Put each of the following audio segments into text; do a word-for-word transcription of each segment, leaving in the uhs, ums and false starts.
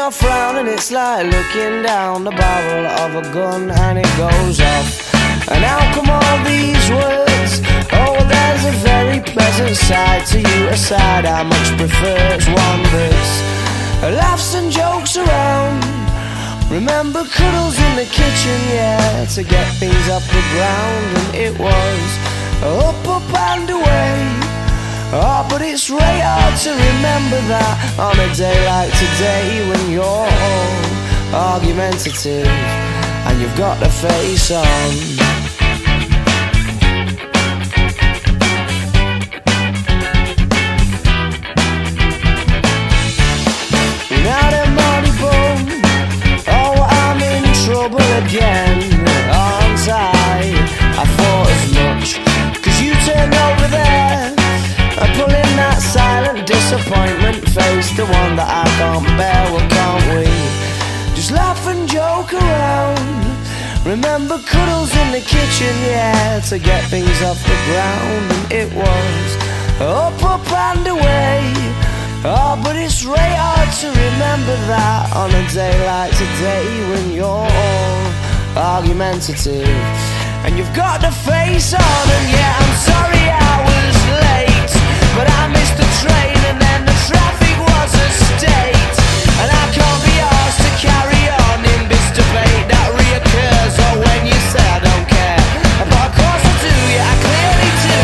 I frown and it's like looking down the barrel of a gun and it goes off. And how come all these words? Oh, there's a very pleasant side to you, a side I much prefer. It's one that's laughs and jokes around. Remember cuddles in the kitchen, yeah, to get things off the ground. And it was up, up and away. Oh, but it's really hard to remember that on a day like today, when you're all argumentative and you've got the face on. Now them money bum, oh, I'm in trouble again, aren't I? I thought as much, cause you turned over there and pulling that silent disappointment face, the one that I can't bear. Well, can't we just laugh and joke around? Remember cuddles in the kitchen, yeah, to get things off the ground. And it was up, up and away. Oh, but it's really hard to remember that on a day like today, when you're all argumentative and you've got the face on. And yeah, I'm sorry I was late, but I missed the train and then the traffic was a state. And I can't be asked to carry on in this debate that reoccurs. Or when you say I don't care, but of course I do, yeah, I clearly do.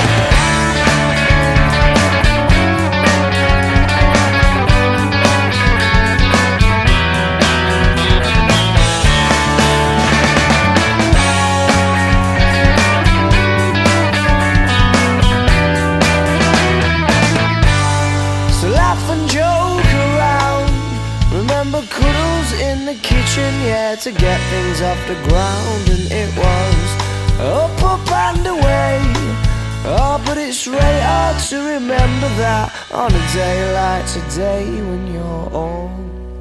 Cuddles in the kitchen, yeah, to get things off the ground. And it was up, up and away. Oh, but it's really hard to remember that on a day like today, when you're all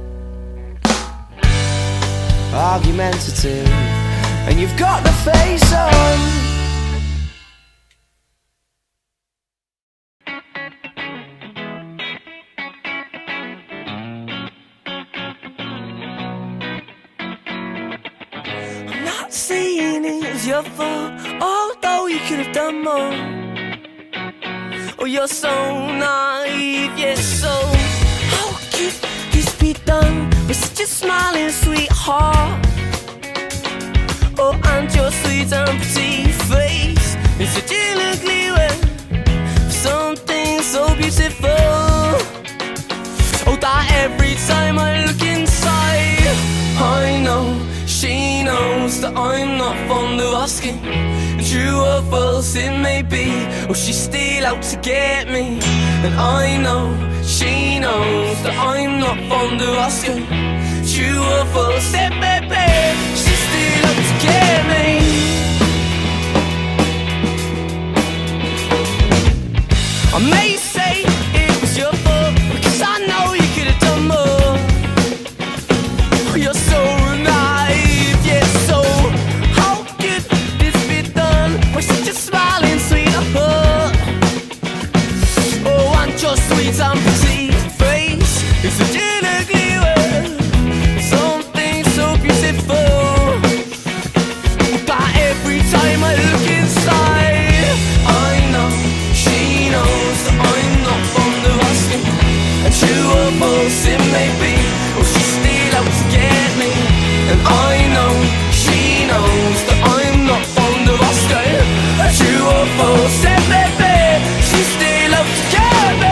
argumentative and you've got the face on. Saying it was your fault, although you could have done more. Oh, you're so naive, yes, so how could this be done with such a smiling sweetheart? Oh, and your sweet and pretty face is such an ugly way for something so beautiful. Oh, that every time I look inside, I know she knows that I'm not fond of asking. True or false it may be, or she's still out to get me. And I know she knows that I'm not fond of asking. True or false it may be, she's still out to get me. I may say it was your fault, because I know you could have done more. You're so naive, yeah, so how could this be done with such a smiling sweetheart? Oh, and your sweet and pretty face is such an ugly word, something so beautiful. But every time I look inside, I know she knows that I'm not fond of asking. And true or false it may be, or she's still out to get me. And I know she knows that I'm not fond of asking. True or false it may be, she's still out to get me.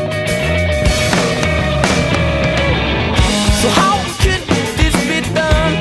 So how could this be done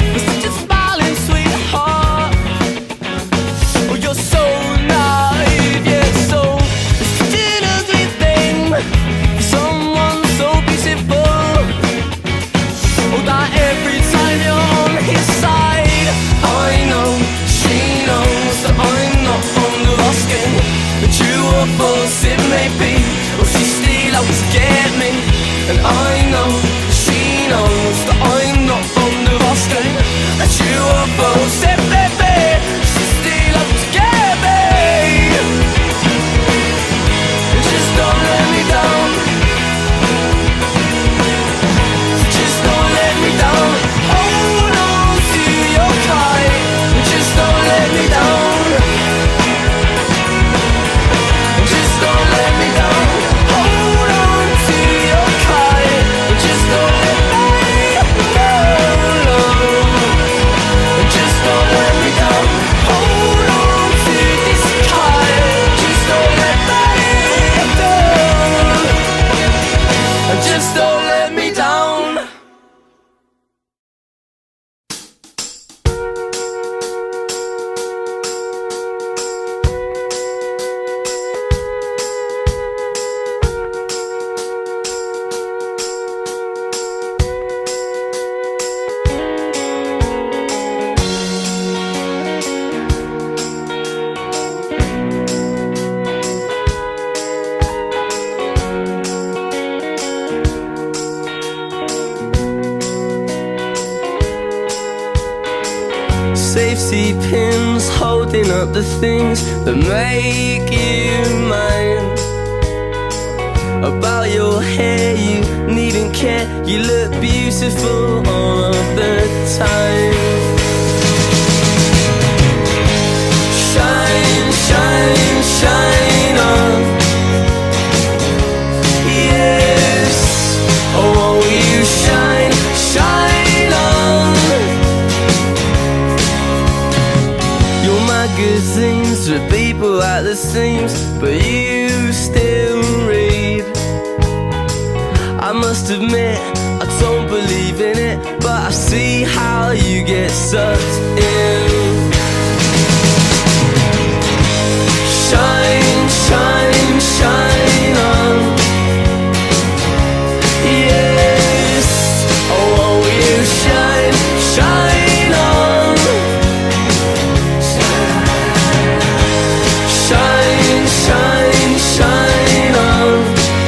Safety pins holding up the things that make you mine. About your hair, you needn't care. You look beautiful all of the time. Shine, shine, shine on. Yes, oh, won't you shine, shine on. Your magazines with people at the seams, but you still read. I must admit, I don't believe in it, but I see how you get sucked in. Shine, shine, shine on. Yes, oh, won't you shine, shine on. Shine, shine, shine on.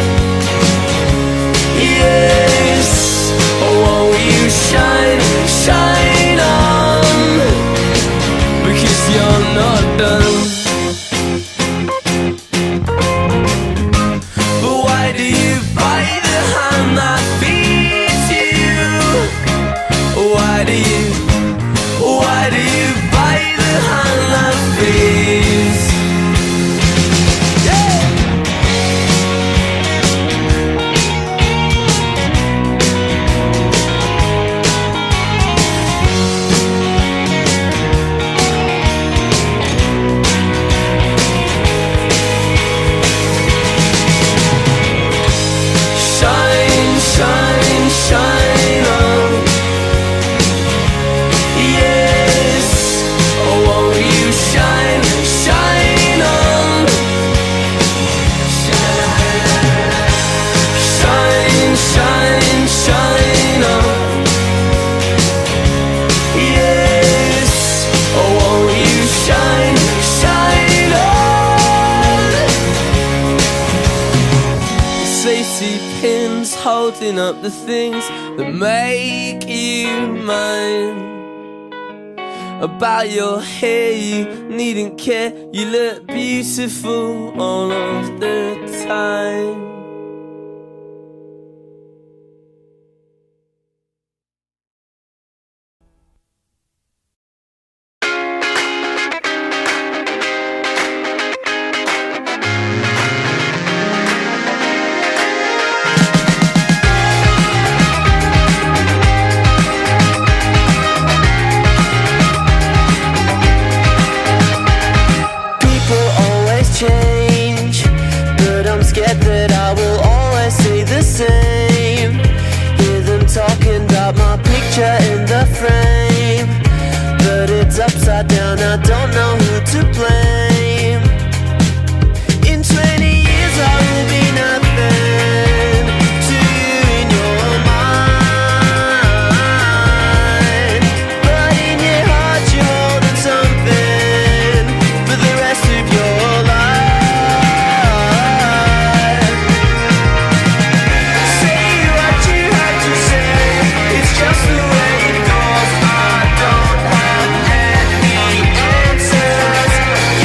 Yes, oh, won't you shine, shine on. Because you're not done. Why do you, why do you bite the hand that feeds? Yeah. Shine, shine, shine on. Pins holding up the things that make you mine. About your hair, you needn't care. You look beautiful all of the time. Change, but I'm scared that I will always stay the same. Hear them talking about my picture in the frame, but it's upside down, I don't know who to blame. In twenty years I will be nothing to you in your mind, but in your heart you're holding something for the rest of your life. Just the way it goes. I don't have any answers.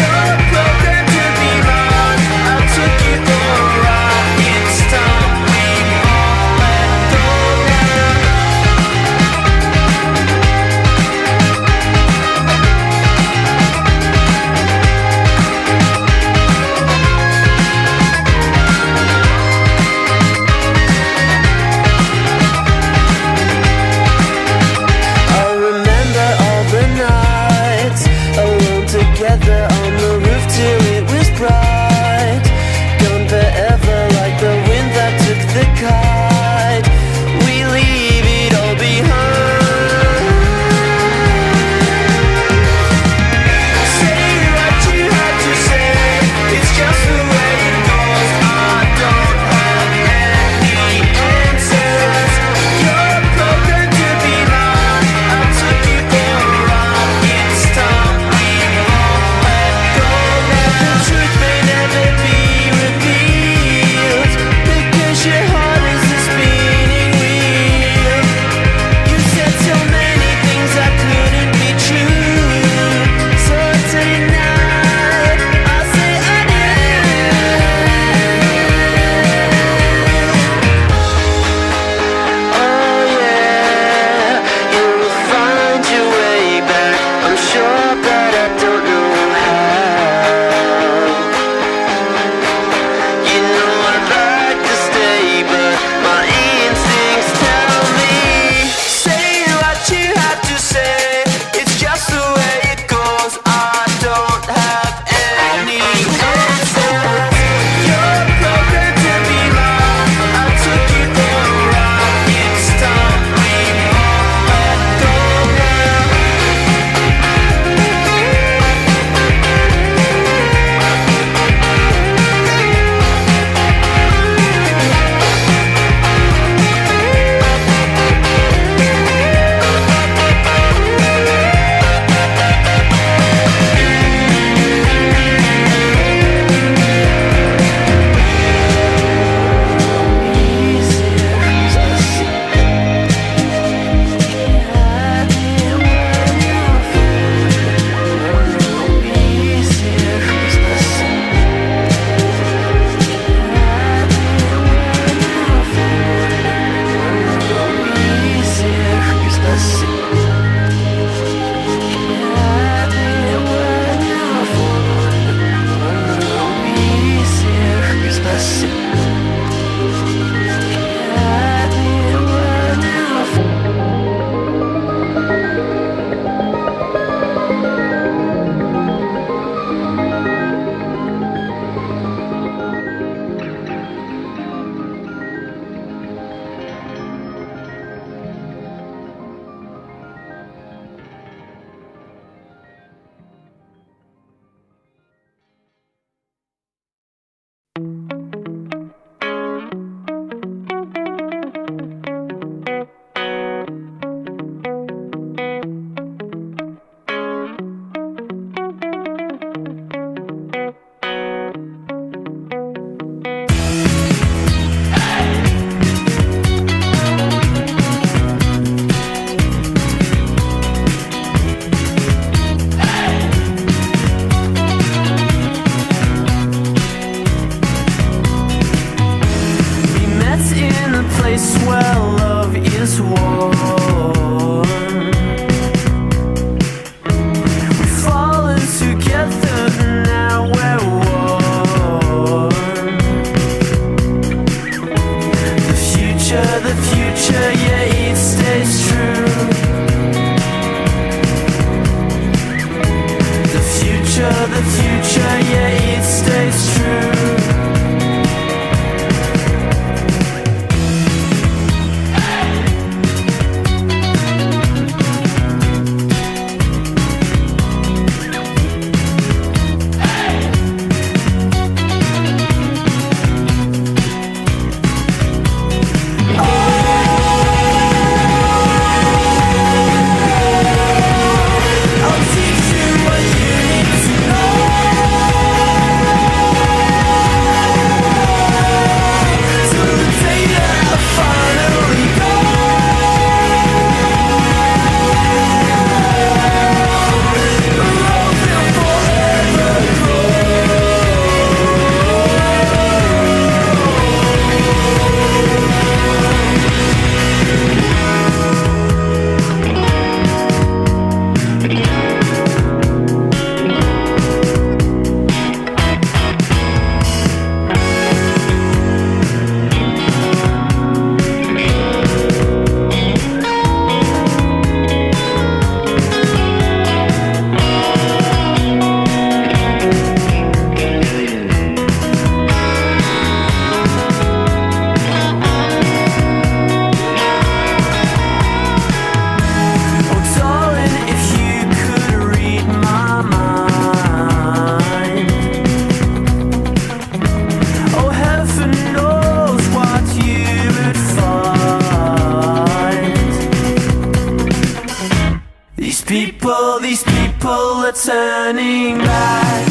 people, these people are turning back.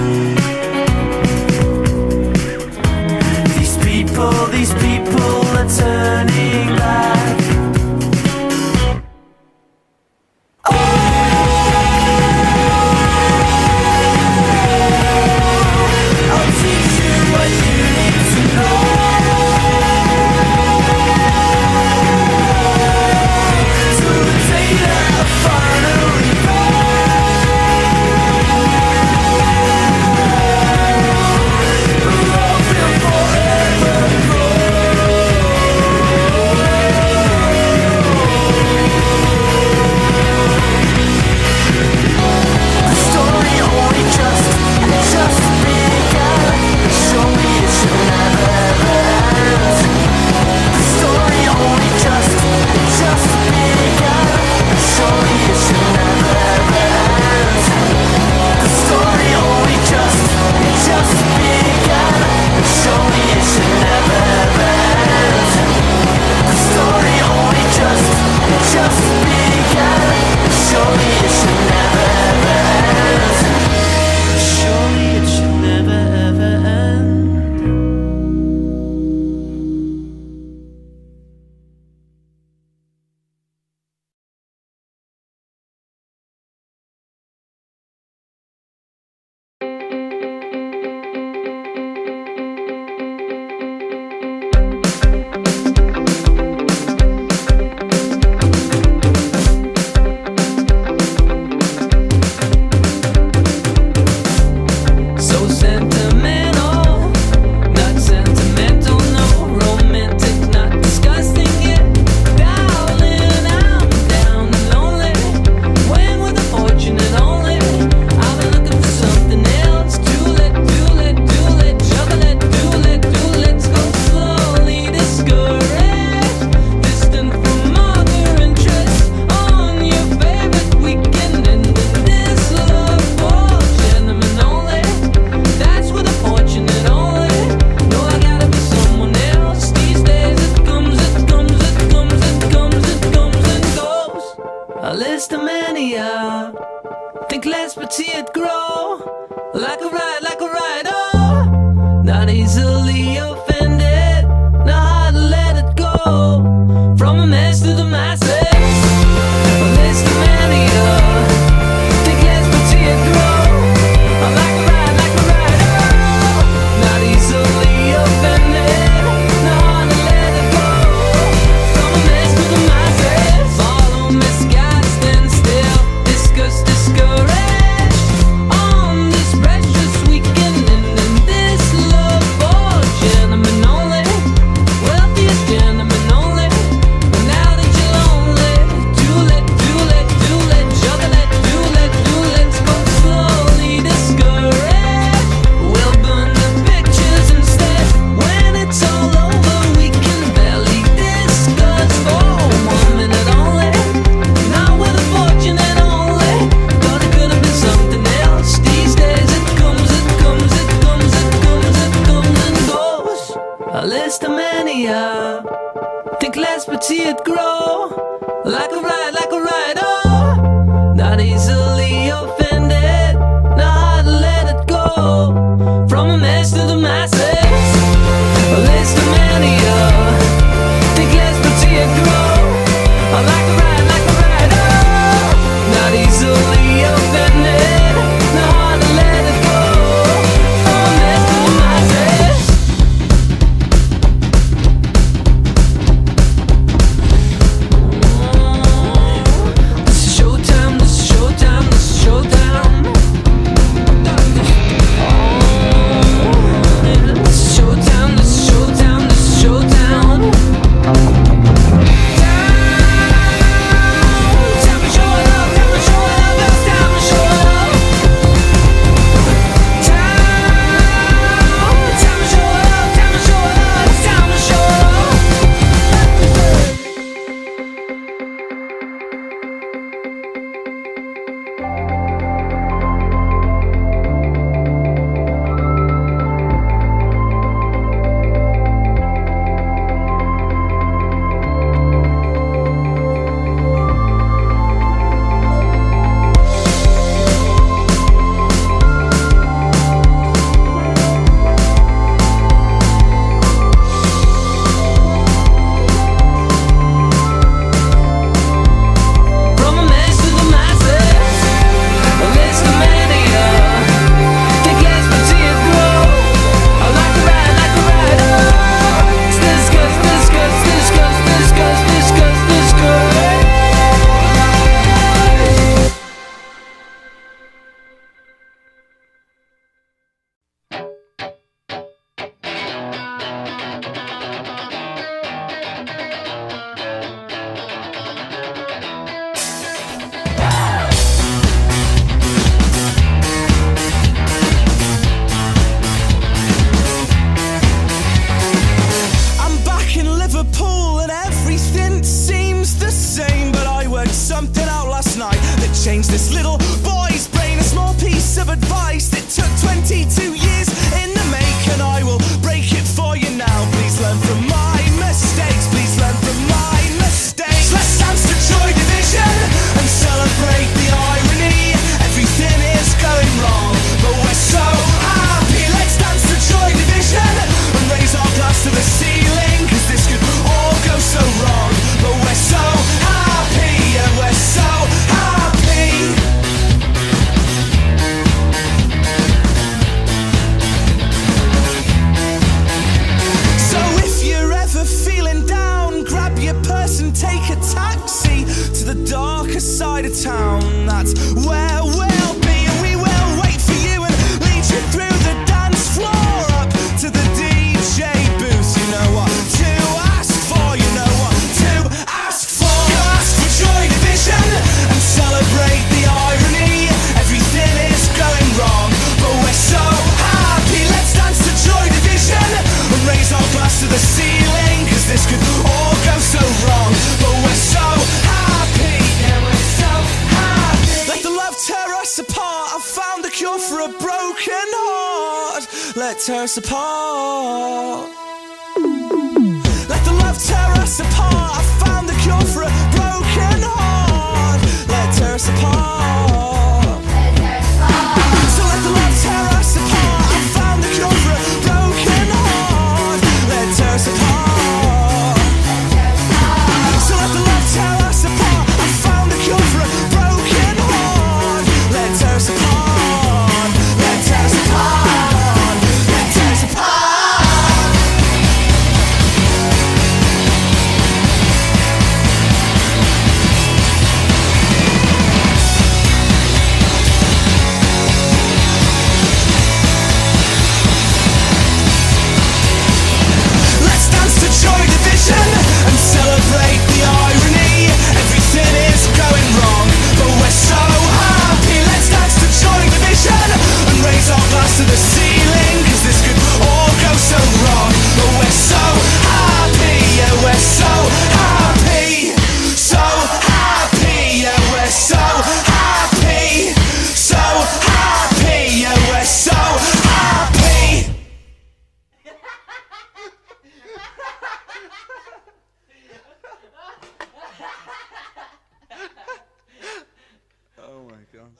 These people, these people are turning back. I'll teach you what you need to know. To the day that I finally go. Love will forever the story only just, just began. Show me it should never end. The story only just, just began. Show me it should never end. The story only just, just began. Show me it should never end. The story only just, just began. Show me it should never end. Surely it should never ever end. So sentimental, not sentimental, no romantic, not disgusting yet. Darling, I'm down and lonely. When with a fortune and only, I've been looking for something else. Do let, do let, do let, chocolate, do let, do let's go slowly. Discouraged, distant from other interests. On your favorite weekend, and in this love for gentlemen only. That's with a fortune and only. No, I gotta be someone else. These days it comes, it comes, it comes, it comes, it comes and goes. A list of mania. Think less but see it grow. Like a ride, like a ride, oh. Not easily offended. Know how to let it go. From a mess to the masses. A list of mania. Think less but see it grow. Like a ride, like a ride, oh. Not easily offended. Know how to let it go. From a mess to the masses. Follow misguided, stand still. Discuss, discouraged. On this precious weekend, and in this love for gentlemen only. Wealthiest gentlemen only. But now that you're lonely, do let, do let, do let, chocolate, do let, do let's go slowly. Discouraged, we'll burn the pictures instead. When it's all over, we can barely discuss for one minute only. Not with a fortune and only. Thought it could have been something else. These days it comes, it comes, it comes, it comes, it comes and goes. A list of mania. Think less but see it grow. Like a ride, like a ride, oh. Not easily offended. Know how to let it go. From a mess to the masses. A list of mania. Think less but see it grow. Like a ride, like a ride, oh. Not easily offended. Know how to let it go. From a mess to the masses. This is showtime, this is showtime, this is showtime. Oh, yeah. to town. That's where we'll be, and we will wait for you and lead you through the dance floor up to the D J booth. You know what to ask for, you know what to ask for. Ask for Joy Division and celebrate the irony. Everything is going wrong, but we're so happy. Let's dance to Joy Division and raise our glass to the ceiling, cause this could all go so wrong, but we're so happy. Yeah, we're so happy. Let the love tear us apart. I found the cure for a broken heart. Let tear us apart. Let the love tear us apart.